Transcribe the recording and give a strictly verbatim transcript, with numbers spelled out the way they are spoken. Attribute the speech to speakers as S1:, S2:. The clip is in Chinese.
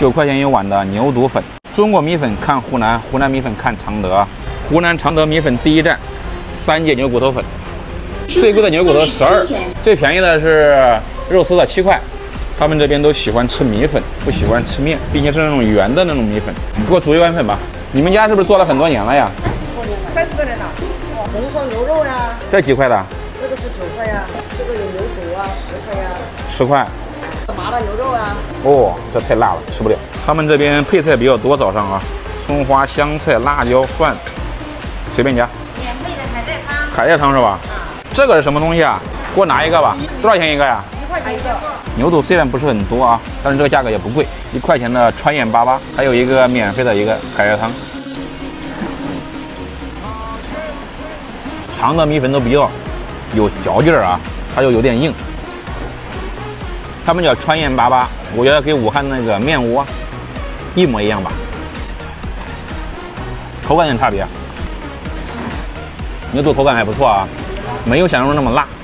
S1: 九块钱一碗的牛肚粉。中国米粉看湖南，湖南米粉看常德。湖南常德米粉第一站，三姐牛骨头粉。最贵的牛骨头十二，最便宜的是肉丝的七块。他们这边都喜欢吃米粉，不喜欢吃面，并且是那种圆的那种米粉。你给我煮一碗粉吧。你们家是不是做了很多年了呀？
S2: 三十多年了，三十多年了。哦，红烧牛肉呀。
S1: 这几块的？
S2: 这个是九块呀，这个有牛骨啊，十块呀。
S1: 十块。
S2: 麻辣牛肉啊。
S1: 哦，这太辣了，吃不了。他们这边配菜比较多，早上啊，葱花、香菜、辣椒、蒜，随便加。
S2: 免费的海带汤。
S1: 海带汤是吧？啊。这个是什么东西啊？给我拿一个吧。多少钱一个呀？
S2: 一块钱一个。
S1: 牛肚虽然不是很多啊，但是这个价格也不贵，一块钱的川盐粑粑，还有一个免费的一个海带汤。常德米粉都比较有嚼劲儿啊，它又有点硬。他们叫川盐粑粑，我觉得跟武汉那个面窝一模一样吧，口感有点差别。牛肚口感还不错啊，没有想象中那么辣。